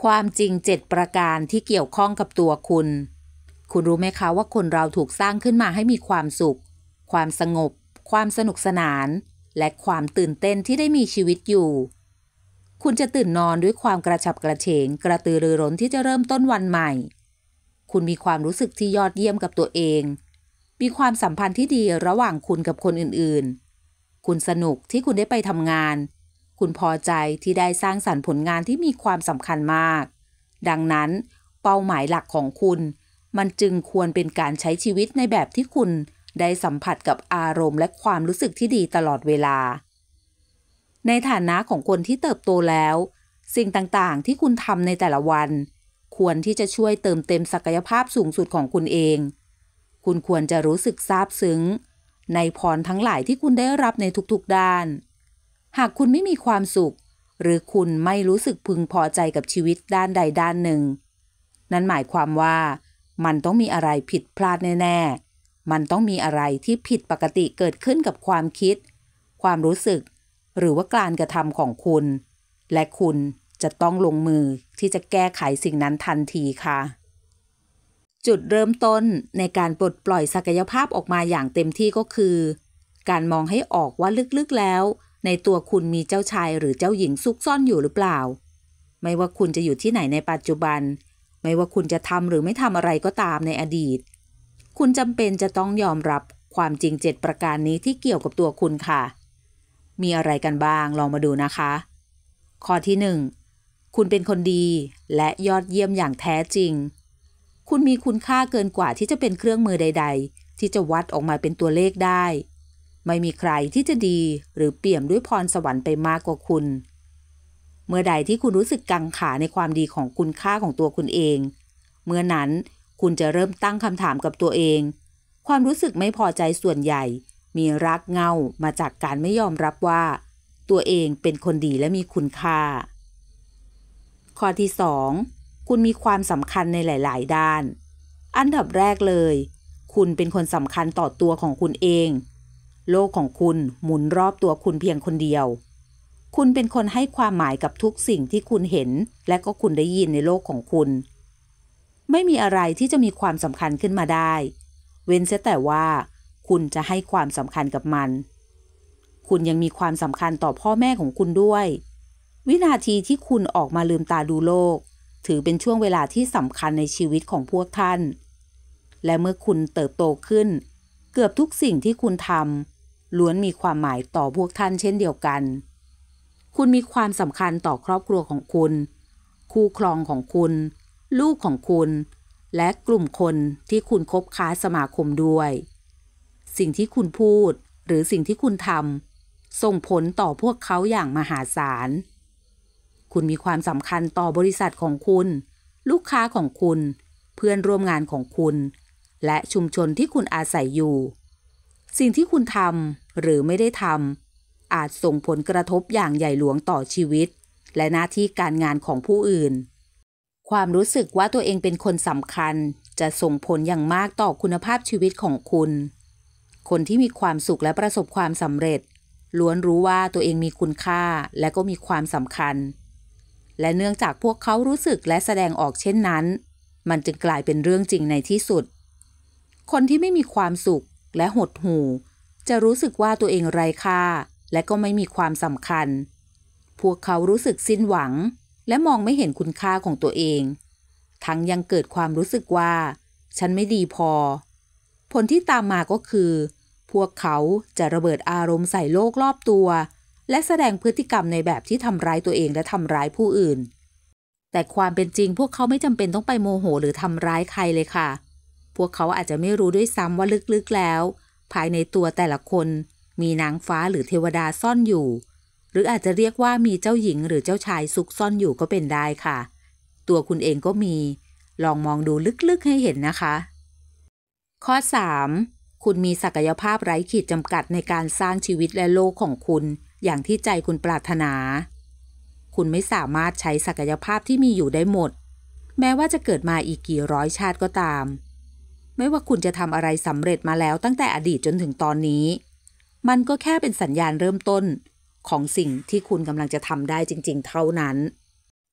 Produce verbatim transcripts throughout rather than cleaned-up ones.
ความจริงเจ็ดประการที่เกี่ยวข้องกับตัวคุณ คุณรู้ไหมคะว่าคนเราถูกสร้างขึ้นมาให้มีความสุขความสงบความสนุกสนานและความตื่นเต้นที่ได้มีชีวิตอยู่คุณจะตื่นนอนด้วยความกระฉับกระเฉงกระตือรือร้นที่จะเริ่มต้นวันใหม่คุณมีความรู้สึกที่ยอดเยี่ยมกับตัวเองมีความสัมพันธ์ที่ดีระหว่างคุณกับคนอื่นๆคุณสนุกที่คุณได้ไปทำงานคุณพอใจที่ได้สร้างสรรค์ผลงานที่มีความสำคัญมากดังนั้นเป้าหมายหลักของคุณมันจึงควรเป็นการใช้ชีวิตในแบบที่คุณได้สัมผัสกับอารมณ์และความรู้สึกที่ดีตลอดเวลาในฐานะของคนที่เติบโตแล้วสิ่งต่างๆที่คุณทำในแต่ละวันควรที่จะช่วยเติมเต็มศักยภาพสูงสุดของคุณเองคุณควรจะรู้สึกซาบซึ้งในพรทั้งหลายที่คุณได้รับในทุกๆด้านหากคุณไม่มีความสุขหรือคุณไม่รู้สึกพึงพอใจกับชีวิตด้านใดด้านหนึ่งนั่นหมายความว่ามันต้องมีอะไรผิดพลาดแน่ๆมันต้องมีอะไรที่ผิดปกติเกิดขึ้นกับความคิดความรู้สึกหรือว่าการกระทำของคุณและคุณจะต้องลงมือที่จะแก้ไขสิ่งนั้นทันทีค่ะจุดเริ่มต้นในการปลดปล่อยศักยภาพออกมาอย่างเต็มที่ก็คือการมองให้ออกว่าลึกๆแล้วในตัวคุณมีเจ้าชายหรือเจ้าหญิงซุกซ่อนอยู่หรือเปล่าไม่ว่าคุณจะอยู่ที่ไหนในปัจจุบันไม่ว่าคุณจะทำหรือไม่ทำอะไรก็ตามในอดีตคุณจำเป็นจะต้องยอมรับความจริงเจ็ดประการนี้ที่เกี่ยวกับตัวคุณค่ะมีอะไรกันบ้างลองมาดูนะคะข้อที่หนึ่งคุณเป็นคนดีและยอดเยี่ยมอย่างแท้จริงคุณมีคุณค่าเกินกว่าที่จะเป็นเครื่องมือใดๆที่จะวัดออกมาเป็นตัวเลขได้ไม่มีใครที่จะดีหรือเปี่ยมด้วยพรสวรรค์ไปมากกว่าคุณเมื่อใดที่คุณรู้สึกกังขาในความดีของคุณค่าของตัวคุณเองเมื่อนั้นคุณจะเริ่มตั้งคำถามกับตัวเองความรู้สึกไม่พอใจส่วนใหญ่มีรากเหง้ามาจากการไม่ยอมรับว่าตัวเองเป็นคนดีและมีคุณค่าข้อที่สองคุณมีความสำคัญในหลายๆด้านอันดับแรกเลยคุณเป็นคนสำคัญต่อตัวของคุณเองโลกของคุณหมุนรอบตัวคุณเพียงคนเดียวคุณเป็นคนให้ความหมายกับทุกสิ่งที่คุณเห็นและก็คุณได้ยินในโลกของคุณไม่มีอะไรที่จะมีความสำคัญขึ้นมาได้เว้นเสียแต่ว่าคุณจะให้ความสำคัญกับมันคุณยังมีความสำคัญต่อพ่อแม่ของคุณด้วยวินาทีที่คุณออกมาลืมตาดูโลกถือเป็นช่วงเวลาที่สำคัญในชีวิตของพวกท่านและเมื่อคุณเติบโตขึ้นเกือบทุกสิ่งที่คุณทำล้วนมีความหมายต่อพวกท่านเช่นเดียวกันคุณมีความสำคัญต่อครอบครัวของคุณคู่ครองของคุณลูกของคุณและกลุ่มคนที่คุณคบค้าสมาคมด้วยสิ่งที่คุณพูดหรือสิ่งที่คุณทำส่งผลต่อพวกเขาอย่างมหาศาลคุณมีความสำคัญต่อบริษัทของคุณลูกค้าของคุณเพื่อนร่วมงานของคุณและชุมชนที่คุณอาศัยอยู่สิ่งที่คุณทำหรือไม่ได้ทำอาจส่งผลกระทบอย่างใหญ่หลวงต่อชีวิตและหน้าที่การงานของผู้อื่นความรู้สึกว่าตัวเองเป็นคนสำคัญจะส่งผลอย่างมากต่อคุณภาพชีวิตของคุณคนที่มีความสุขและประสบความสำเร็จล้วนรู้ว่าตัวเองมีคุณค่าและก็มีความสำคัญและเนื่องจากพวกเขารู้สึกและแสดงออกเช่นนั้นมันจึงกลายเป็นเรื่องจริงในที่สุดคนที่ไม่มีความสุขและหดหู่จะรู้สึกว่าตัวเองไร้ค่าและก็ไม่มีความสำคัญพวกเขารู้สึกสิ้นหวังและมองไม่เห็นคุณค่าของตัวเองทั้งยังเกิดความรู้สึกว่าฉันไม่ดีพอผลที่ตามมาก็คือพวกเขาจะระเบิดอารมณ์ใส่โลกรอบตัวและแสดงพฤติกรรมในแบบที่ทำร้ายตัวเองและทำร้ายผู้อื่นแต่ความเป็นจริงพวกเขาไม่จำเป็นต้องไปโมโหหรือทำร้ายใครเลยค่ะพวกเขาอาจจะไม่รู้ด้วยซ้ำว่าลึกๆแล้วภายในตัวแต่ละคนมีนางฟ้าหรือเทวดาซ่อนอยู่หรืออาจจะเรียกว่ามีเจ้าหญิงหรือเจ้าชายซุกซ่อนอยู่ก็เป็นได้ค่ะตัวคุณเองก็มีลองมองดูลึกๆให้เห็นนะคะข้อสามคุณมีศักยภาพไร้ขีดจำกัดในการสร้างชีวิตและโลกของคุณอย่างที่ใจคุณปรารถนาคุณไม่สามารถใช้ศักยภาพที่มีอยู่ได้หมดแม้ว่าจะเกิดมาอีกกี่ร้อยชาติก็ตามไม่ว่าคุณจะทำอะไรสำเร็จมาแล้วตั้งแต่อดีตจนถึงตอนนี้มันก็แค่เป็นสัญญาณเริ่มต้นของสิ่งที่คุณกำลังจะทำได้จริงๆเท่านั้น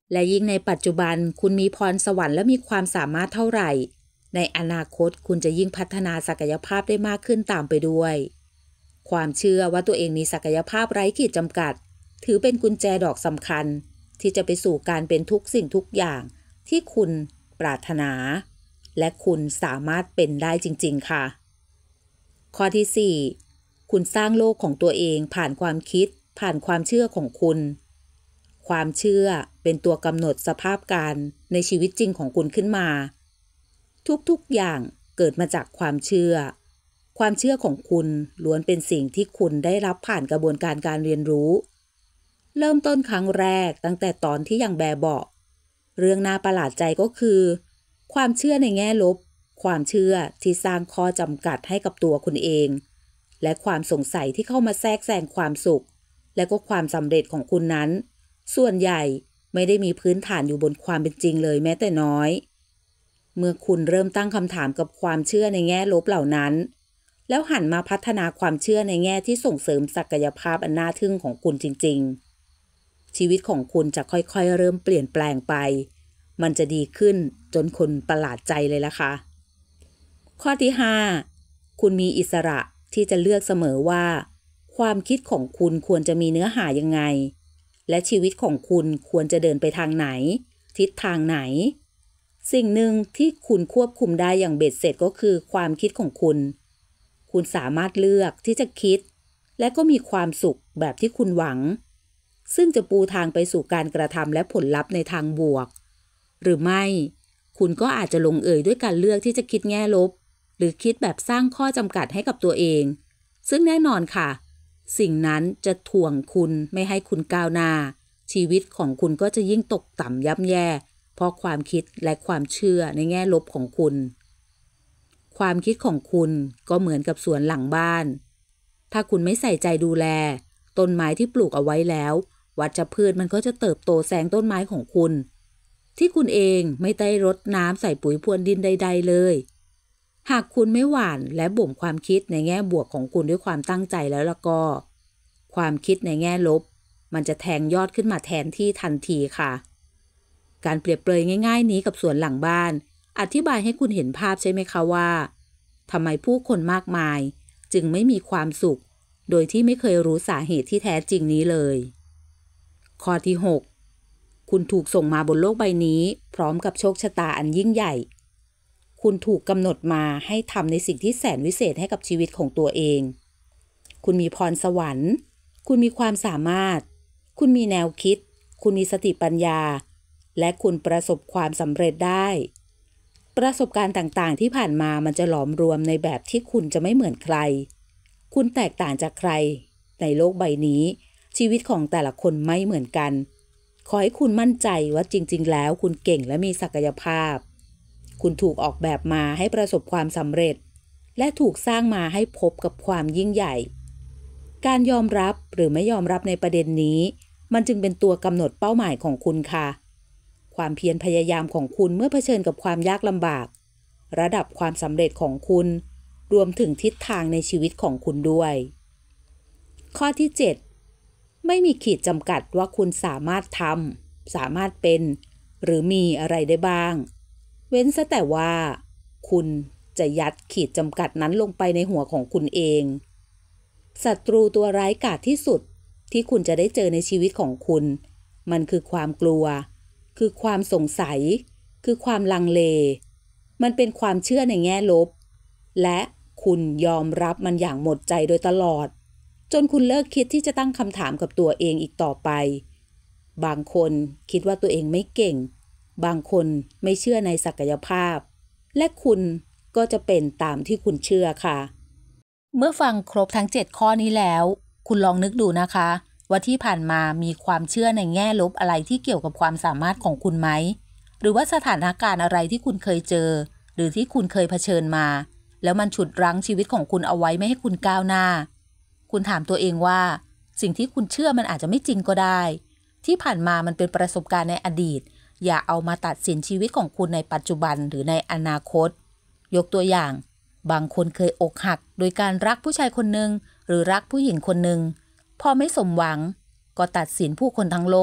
และยิ่งในปัจจุบันคุณมีพรสวรรค์และมีความสามารถเท่าไหร่ในอนาคตคุณจะยิ่งพัฒนาศักยภาพได้มากขึ้นตามไปด้วยความเชื่อว่าตัวเองมีศักยภาพไร้ขีดจำกัดถือเป็นกุญแจดอกสำคัญที่จะไปสู่การเป็นทุกสิ่งทุกอย่างที่คุณปรารถนาและคุณสามารถเป็นได้จริงๆค่ะข้อที่สี่คุณสร้างโลกของตัวเองผ่านความคิดผ่านความเชื่อของคุณความเชื่อเป็นตัวกำหนดสภาพการในชีวิตจริงของคุณขึ้นมาทุกๆอย่างเกิดมาจากความเชื่อความเชื่อของคุณล้วนเป็นสิ่งที่คุณได้รับผ่านกระบวนการการเรียนรู้เริ่มต้นครั้งแรกตั้งแต่ตอนที่ยังแบเบาะเรื่องน่าประหลาดใจก็คือความเชื่อในแง่ลบความเชื่อที่สร้างข้อจำกัดให้กับตัวคุณเองและความสงสัยที่เข้ามาแทรกแซงความสุขและก็ความสำเร็จของคุณนั้นส่วนใหญ่ไม่ได้มีพื้นฐานอยู่บนความเป็นจริงเลยแม้แต่น้อยเมื่อคุณเริ่มตั้งคำถามกับความเชื่อในแง่ลบเหล่านั้นแล้วหันมาพัฒนาความเชื่อในแง่ที่ส่งเสริมศักยภาพอันน่าทึ่งของคุณจริงๆชีวิตของคุณจะค่อยๆเริ่มเปลี่ยนแปลงไปมันจะดีขึ้นจนคนประหลาดใจเลยล่ะค่ะข้อที่ห้าคุณมีอิสระที่จะเลือกเสมอว่าความคิดของคุณควรจะมีเนื้อหายังไงและชีวิตของคุณควรจะเดินไปทางไหนทิศทางไหนสิ่งหนึ่งที่คุณควบคุมได้อย่างเบ็ดเสร็จก็คือความคิดของคุณคุณสามารถเลือกที่จะคิดและก็มีความสุขแบบที่คุณหวังซึ่งจะปูทางไปสู่การกระทำและผลลัพธ์ในทางบวกหรือไม่คุณก็อาจจะลงเอยด้วยการเลือกที่จะคิดแง่ลบหรือคิดแบบสร้างข้อจำกัดให้กับตัวเองซึ่งแน่นอนค่ะสิ่งนั้นจะถ่วงคุณไม่ให้คุณก้าวหน้าชีวิตของคุณก็จะยิ่งตกต่ำย่ำแย่เพราะความคิดและความเชื่อในแง่ลบของคุณความคิดของคุณก็เหมือนกับสวนหลังบ้านถ้าคุณไม่ใส่ใจดูแลต้นไม้ที่ปลูกเอาไว้แล้ววัชพืชมันก็จะเติบโตแซงต้นไม้ของคุณที่คุณเองไม่ได้รดน้ำใส่ปุ๋ยพรวนดินใดๆเลยหากคุณไม่หว่านและบ่มความคิดในแง่บวกของคุณด้วยความตั้งใจแล้วล่ะก็ความคิดในแง่ลบมันจะแทงยอดขึ้นมาแทนที่ทันทีค่ะการเปรียบเปรยง่ายๆนี้กับสวนหลังบ้านอธิบายให้คุณเห็นภาพใช่ไหมคะว่าทำไมผู้คนมากมายจึงไม่มีความสุขโดยที่ไม่เคยรู้สาเหตุที่แท้จริงนี้เลยข้อที่หกคุณถูกส่งมาบนโลกใบนี้พร้อมกับโชคชะตาอันยิ่งใหญ่คุณถูกกำหนดมาให้ทำในสิ่งที่แสนวิเศษให้กับชีวิตของตัวเองคุณมีพรสวรรค์คุณมีความสามารถคุณมีแนวคิดคุณมีสติปัญญาและคุณประสบความสำเร็จได้ประสบการณ์ต่างๆที่ผ่านมามันจะหลอมรวมในแบบที่คุณจะไม่เหมือนใครคุณแตกต่างจากใครในโลกใบนี้ชีวิตของแต่ละคนไม่เหมือนกันขอให้คุณมั่นใจว่าจริงๆแล้วคุณเก่งและมีศักยภาพคุณถูกออกแบบมาให้ประสบความสำเร็จและถูกสร้างมาให้พบกับความยิ่งใหญ่การยอมรับหรือไม่ยอมรับในประเด็นนี้มันจึงเป็นตัวกำหนดเป้าหมายของคุณค่ะความเพียรพยายามของคุณเมื่อเผชิญกับความยากลำบากระดับความสำเร็จของคุณรวมถึงทิศทางในชีวิตของคุณด้วยข้อที่เจ็ดไม่มีขีดจำกัดว่าคุณสามารถทำสามารถเป็นหรือมีอะไรได้บ้างเว้นซะแต่ว่าคุณจะยัดขีดจำกัดนั้นลงไปในหัวของคุณเองศัตรูตัวร้ายกาจที่สุดที่คุณจะได้เจอในชีวิตของคุณมันคือความกลัวคือความสงสัยคือความลังเลมันเป็นความเชื่อในแง่ลบและคุณยอมรับมันอย่างหมดใจโดยตลอดจนคุณเลิกคิดที่จะตั้งคำถามกับตัวเองอีกต่อไปบางคนคิดว่าตัวเองไม่เก่งบางคนไม่เชื่อในศักยภาพและคุณก็จะเป็นตามที่คุณเชื่อค่ะเมื่อฟังครบทั้งเจ็ดข้อนี้แล้วคุณลองนึกดูนะคะว่าที่ผ่านมามีความเชื่อในแง่ลบอะไรที่เกี่ยวกับความสามารถของคุณไหมหรือว่าสถานการณ์อะไรที่คุณเคยเจอหรือที่คุณเคยเผชิญมาแล้วมันฉุดรั้งชีวิตของคุณเอาไว้ไม่ให้คุณก้าวหน้าคุณถามตัวเองว่าสิ่งที่คุณเชื่อมันอาจจะไม่จริงก็ได้ที่ผ่านมามันเป็นประสบการณ์ในอดีตอย่าเอามาตัดสินชีวิตของคุณในปัจจุบันหรือในอนาคตยกตัวอย่างบางคนเคยอกหักโดยการรักผู้ชายคนหนึ่งหรือรักผู้หญิงคนหนึ่งพอไม่สมหวังก็ตัดสินผู้คนทั้งโลก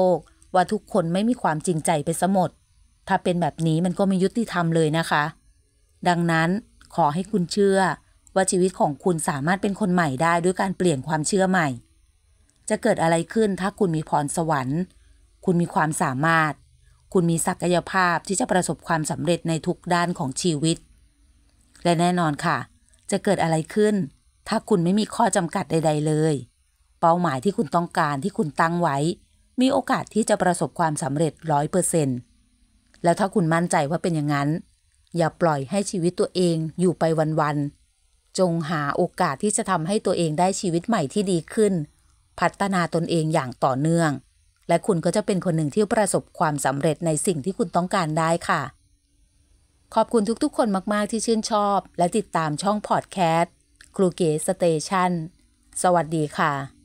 ว่าทุกคนไม่มีความจริงใจไปซะหมดถ้าเป็นแบบนี้มันก็ไม่ยุติธรรมเลยนะคะดังนั้นขอให้คุณเชื่อว่าชีวิตของคุณสามารถเป็นคนใหม่ได้ด้วยการเปลี่ยนความเชื่อใหม่จะเกิดอะไรขึ้นถ้าคุณมีพรสวรรค์คุณมีความสามารถคุณมีศักยภาพที่จะประสบความสำเร็จในทุกด้านของชีวิตและแน่นอนค่ะจะเกิดอะไรขึ้นถ้าคุณไม่มีข้อจำกัดใดๆเลยเป้าหมายที่คุณต้องการที่คุณตั้งไว้มีโอกาสที่จะประสบความสำเร็จ ร้อยเปอร์เซ็นต์ แล้วถ้าคุณมั่นใจว่าเป็นอย่างนั้นอย่าปล่อยให้ชีวิตตัวเองอยู่ไปวันๆจงหาโอกาสที่จะทำให้ตัวเองได้ชีวิตใหม่ที่ดีขึ้นพัฒนาตนเองอย่างต่อเนื่องและคุณก็จะเป็นคนหนึ่งที่ประสบความสำเร็จในสิ่งที่คุณต้องการได้ค่ะขอบคุณทุกๆคนมากๆที่ชื่นชอบและติดตามช่องพอดแคสต์ครูเก๋สเตชันสวัสดีค่ะ